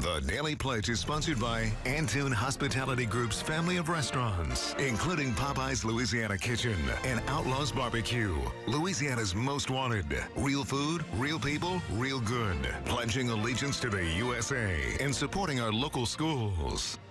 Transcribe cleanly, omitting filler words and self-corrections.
The Daily Pledge is sponsored by Antune Hospitality Group's family of restaurants, including Popeye's Louisiana Kitchen and Outlaws Barbecue. Louisiana's most wanted. Real food, real people, real good. Pledging allegiance to the USA and supporting our local schools.